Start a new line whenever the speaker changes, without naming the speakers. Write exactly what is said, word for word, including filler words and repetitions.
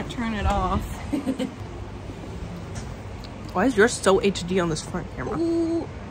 can't turn it off.
Why is yours so H D on this front camera?
Ooh.